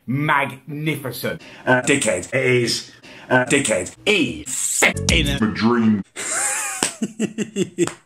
magnificent. Dickhead is dickhead. E. In a dream.